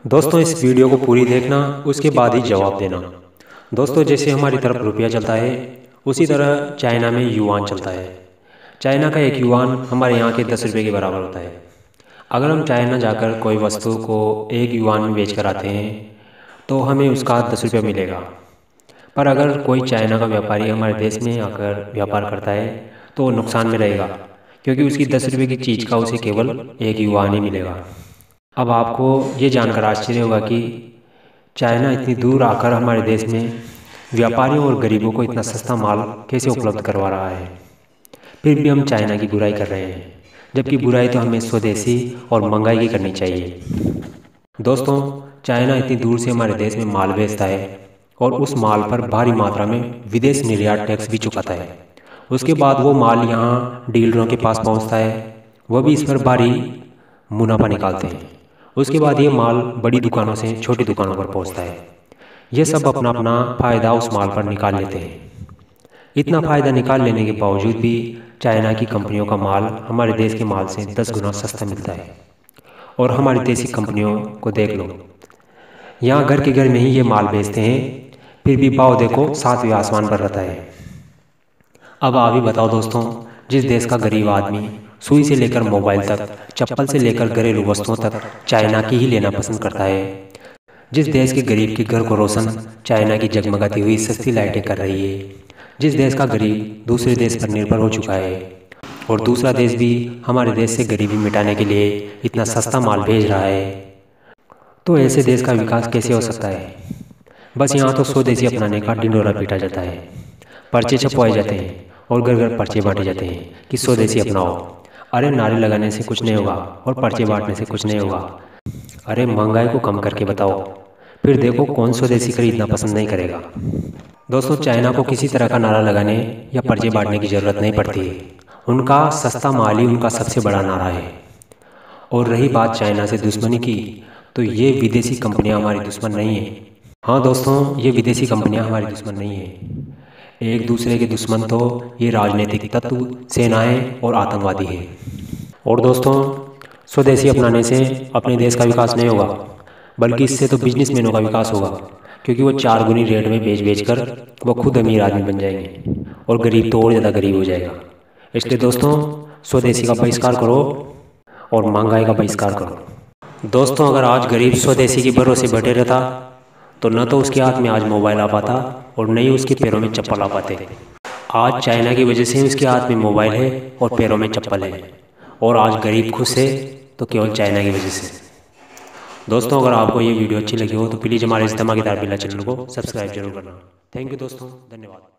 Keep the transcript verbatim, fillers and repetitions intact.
दोस्तों इस वीडियो को पूरी देखना, उसके बाद ही जवाब देना। दोस्तों जैसे हमारी तरफ रुपया चलता है, उसी तरह चाइना में युआन चलता है। चाइना का एक युआन हमारे यहाँ के दस रुपये के बराबर होता है। अगर हम चाइना जाकर कोई वस्तु को एक युआन में बेच कर आते हैं तो हमें उसका दस रुपये मिलेगा। पर अगर कोई चाइना का व्यापारी हमारे देश में आकर व्यापार करता है तो नुकसान में रहेगा, क्योंकि उसकी दस रुपये की चीज़ का उसे केवल एक युआन ही मिलेगा। अब आपको ये जानकर आश्चर्य होगा कि चाइना इतनी दूर आकर हमारे देश में व्यापारियों और गरीबों को इतना सस्ता माल कैसे उपलब्ध करवा रहा है। फिर भी हम चाइना की बुराई कर रहे हैं, जबकि बुराई तो हमें स्वदेशी और महंगाई की करनी चाहिए। दोस्तों चाइना इतनी दूर से हमारे देश में माल भेजता है और उस माल पर भारी मात्रा में विदेश निर्यात टैक्स भी चुकाता है। उसके बाद वो माल यहाँ डीलरों के पास पहुँचता है, वह भी इस पर भारी मुनाफा निकालते हैं। उसके बाद ये माल बड़ी दुकानों से छोटी दुकानों पर पहुंचता है। ये सब अपना अपना फ़ायदा उस माल पर निकाल लेते हैं। इतना फ़ायदा निकाल लेने के बावजूद भी चाइना की कंपनियों का माल हमारे देश के माल से दस गुना सस्ता मिलता है। और हमारी देसी कंपनियों को देख लो, यहाँ घर के घर में ही ये माल बेचते हैं, फिर भी भाव देखो सातवें आसमान पर रहता है। अब आप ही बताओ दोस्तों, जिस देश का गरीब आदमी सुई से लेकर मोबाइल तक, चप्पल से लेकर घरेलू वस्तुओं तक चाइना की ही लेना पसंद करता है, जिस देश के गरीब के घर को रोशन चाइना की जगमगाती हुई सस्ती लाइटें कर रही है, जिस देश का गरीब दूसरे देश पर निर्भर हो चुका है और दूसरा देश भी हमारे देश से गरीबी मिटाने के लिए इतना सस्ता माल भेज रहा है, तो ऐसे देश का विकास कैसे हो सकता है। बस यहाँ तो स्वदेशी अपनाने का ढिंढोरा पीटा जाता है, पर्चे छपवाए जाते हैं और घर घर पर्चे बांटे जाते हैं कि स्वदेशी अपनाओ। अरे नारे लगाने से कुछ नहीं होगा और पर्चे बांटने से कुछ नहीं होगा। अरे महंगाई को कम करके बताओ, फिर देखो कौन स्वदेशी खरीदना पसंद नहीं करेगा। दोस्तों चाइना को किसी तरह का नारा लगाने या पर्चे बांटने की ज़रूरत नहीं पड़ती है। उनका सस्ता माल ही उनका सबसे बड़ा नारा है। और रही बात चाइना से दुश्मनी की, तो ये विदेशी कंपनियाँ हमारी दुश्मन नहीं है। हाँ दोस्तों, ये विदेशी कंपनियाँ हमारी दुश्मन नहीं है। एक दूसरे के दुश्मन तो ये राजनीतिक तत्व, सेनाएं और आतंकवादी है। और दोस्तों स्वदेशी अपनाने से अपने देश का विकास नहीं होगा, बल्कि इससे तो बिजनेसमैनों का विकास होगा, क्योंकि वो चार गुनी रेट में बेच बेच कर वो खुद अमीर आदमी बन जाएंगे और गरीब तो और ज़्यादा गरीब हो जाएगा। इसलिए दोस्तों स्वदेशी का बहिष्कार करो और महंगाई का बहिष्कार करो। दोस्तों अगर आज गरीब स्वदेशी के भरोसे बैठे रहता तो न तो उसके हाथ में आज मोबाइल आ पाता और न ही उसके पैरों में चप्पल आ पाते। आज चाइना की वजह से उसके हाथ में मोबाइल है और पैरों में चप्पल है, और आज गरीब खुश है तो केवल चाइना की वजह से। दोस्तों अगर आपको ये वीडियो अच्छी लगी हो तो प्लीज़ हमारे इस धमाकेदार बिल्ला चैनल को सब्सक्राइब जरूर करना। थैंक यू दोस्तों, धन्यवाद।